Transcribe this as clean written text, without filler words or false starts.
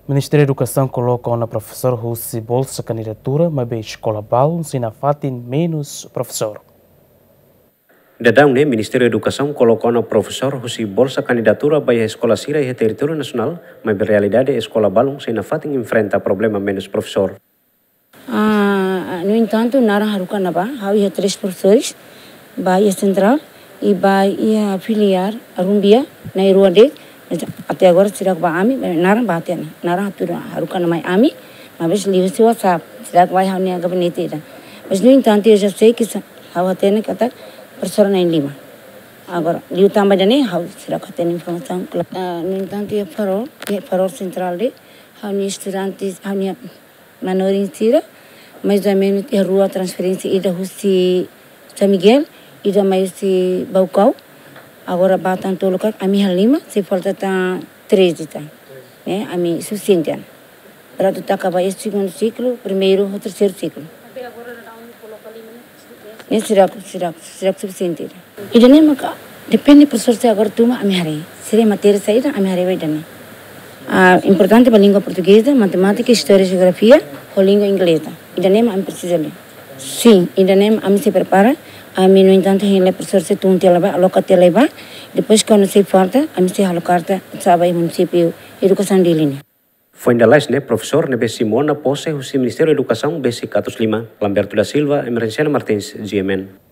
Ministério da Educação coloca na professor husi bolsa kandiatura, maibé eskola balun, sem nafatin menos professor. Dadang ne Ministériu Edukasaun colocou na professor husi bolsa kandidatura baya eskola sira e território nacional, mas na realidade eskola balun sem nafatin enfrenta problema menos professor. No entanto, nara harukan naba, havia 3 professores, Bahia Central e Bahia Filiar, Arumbia, na Iruade, até agora será que vai ami, nara batena, nara harukan mai ami, mas livre se WhatsApp, será que vai reunir a gabinete. Mas no entanto, eu já sei que hava tendo que estar professor na Lima. Agora, livre também dane, será que tem informação? No entanto, é farol central de, havia estudantes, havia manorinha mais ou menos a rua transferência e da husi São Miguel e da mais se Baucau. Agora batam todo lugar. A minha Lima se falta tá 13 tá, né? A minha suficiente. Para tu acabar este segundo ciclo, primeiro ou terceiro ciclo. Né? Será suficiente. E daí depende do professor se agora toma a minha rei. Se é matéria saída a minha rei vai dar. Importante para a língua portuguesa, matemática, história, geografia, ou língua inglesa. E daí a precisa ler. Sim, e daí a se prepara. A mim, no entanto, a professora se tunte leva, aloca te leva. Depois, quando se falta, a mim se alocar sabe o município educação de linha. Foi ainda mais, né, professor, né, Simona Posse, o Ministério da Educação, BC 405, Lamberto da Silva, Emergenciana Martins, GMN.